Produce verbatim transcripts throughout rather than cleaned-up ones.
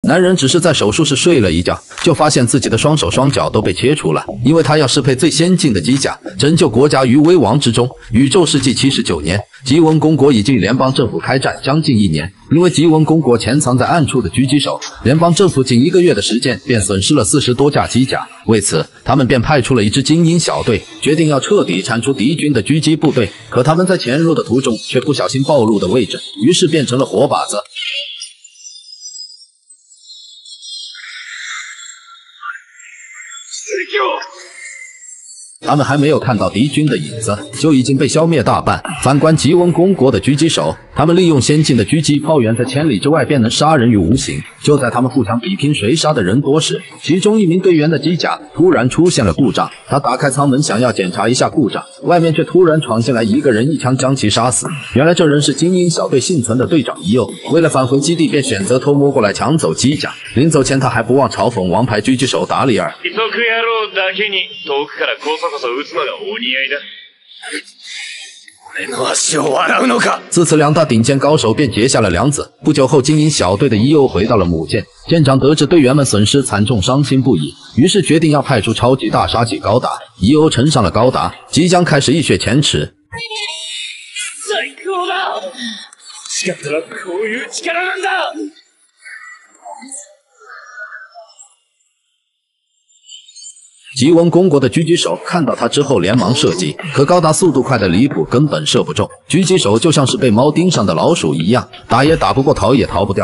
男人只是在手术室睡了一觉，就发现自己的双手双脚都被切除了，因为他要适配最先进的机甲，拯救国家于危亡之中。宇宙世纪七十九年，吉文公国已经与联邦政府开战将近一年，因为吉文公国潜藏在暗处的狙击手，联邦政府仅一个月的时间便损失了四十多架机甲。为此，他们便派出了一支精英小队，决定要彻底铲除敌军的狙击部队。可他们在潜入的途中却不小心暴露的位置，于是变成了活靶子。他们还没有看到敌军的影子，就已经被消灭大半。反观吉文公国的狙击手，他们利用先进的狙击炮远在千里之外便能杀人于无形。就在他们互相比拼谁杀的人多时，其中一名队员的机甲突然出现了故障。他打开舱门想要检查一下故障，外面却突然闯进来一个人，一枪将其杀死。原来这人是精英小队幸存的队长伊欧，为了返回基地便选择偷摸过来抢走机甲。临走前他还不忘嘲讽王牌狙击手达里尔。自此两大顶尖高手便结下了梁子。不久后，精英小队的伊欧回到了母舰，舰长得知队员们损失惨重，伤心不已，于是决定要派出超级大杀器高达。伊欧乘上了高达，即将开始一雪前耻。最高だ！欲しかったらこういう力なんだ！吉文公国的狙击手看到他之后连忙射击，可高达速度快的离谱，根本射不中。狙击手就像是被猫盯上的老鼠一样，打也打不过，逃也逃不掉。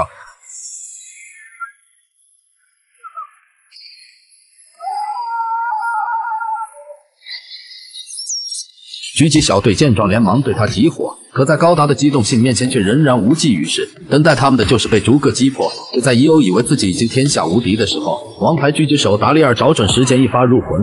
狙击小队见状连忙对他集火，可在高达的机动性面前却仍然无济于事，等待他们的就是被逐个击破。就在伊欧以为自己已经天下无敌的时候，王牌狙击手达里尔找准时间一发入魂，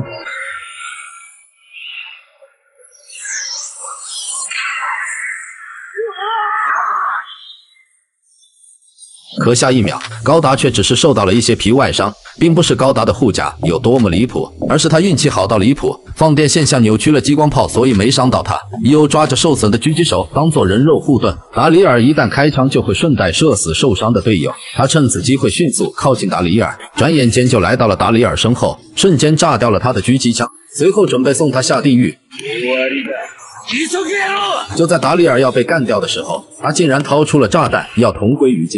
可下一秒，高达却只是受到了一些皮外伤，并不是高达的护甲有多么离谱，而是他运气好到离谱，放电现象扭曲了激光炮，所以没伤到他。伊欧抓着受损的狙击手当做人肉护盾，达里尔一旦开枪就会顺带射死受伤的队友。他趁此机会迅速靠近达里尔，转眼间就来到了达里尔身后，瞬间炸掉了他的狙击枪，随后准备送他下地狱。就在达里尔要被干掉的时候，他竟然掏出了炸弹，要同归于尽。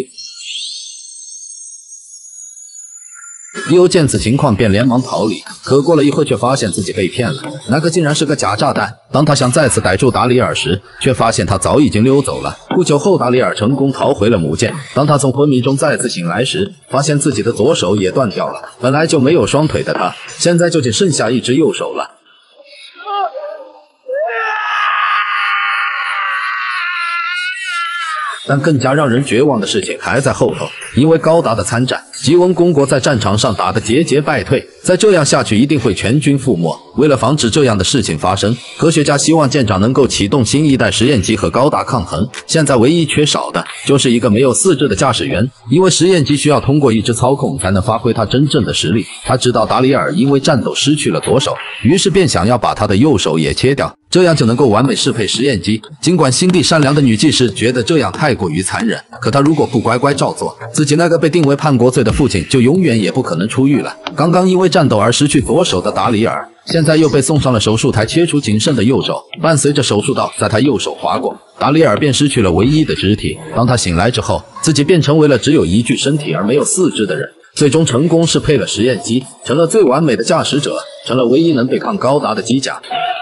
伊欧见此情况便连忙逃离，可过了一会却发现自己被骗了，那个竟然是个假炸弹。当他想再次逮住达里尔时，却发现他早已经溜走了。不久后，达里尔成功逃回了母舰。当他从昏迷中再次醒来时，发现自己的左手也断掉了。本来就没有双腿的他，现在就仅剩下一只右手了。但更加让人绝望的事情还在后头，因为高达的参战，吉文公国在战场上打得节节败退，再这样下去一定会全军覆没。为了防止这样的事情发生，科学家希望舰长能够启动新一代实验机和高达抗衡。现在唯一缺少的就是一个没有四肢的驾驶员，因为实验机需要通过一只操控才能发挥它真正的实力。他知道达里尔因为战斗失去了左手，于是便想要把他的右手也切掉，这样就能够完美适配实验机。尽管心地善良的女技师觉得这样太过于残忍，可她如果不乖乖照做，自己那个被定为叛国罪的父亲就永远也不可能出狱了。刚刚因为战斗而失去左手的达里尔，现在又被送上了手术台，切除仅剩的右手。伴随着手术刀在他右手划过，达里尔便失去了唯一的肢体。当他醒来之后，自己便成为了只有一具身体而没有四肢的人，最终成功适配了实验机，成了最完美的驾驶者，成了唯一能对抗高达的机甲。